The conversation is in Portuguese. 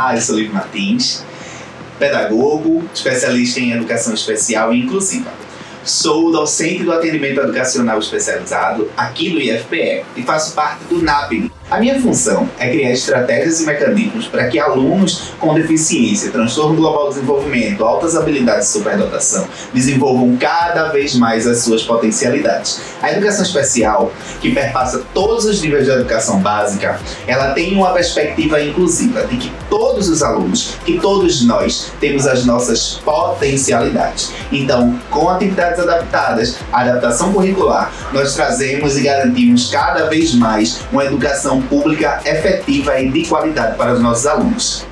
Olá, eu sou Livio Martins, pedagogo, especialista em educação especial e inclusiva. Sou docente do atendimento educacional especializado aqui do IFPE e faço parte do NAPNE. A minha função é criar estratégias e mecanismos para que alunos com deficiência, transtorno global do desenvolvimento, altas habilidades e superdotação desenvolvam cada vez mais as suas potencialidades. A educação especial, que perpassa todos os níveis de educação básica, ela tem uma perspectiva inclusiva de que todos os alunos, que todos nós temos as nossas potencialidades. Então, com atividades adaptadas, adaptação curricular, nós trazemos e garantimos cada vez mais uma educação pública efetiva e de qualidade para os nossos alunos.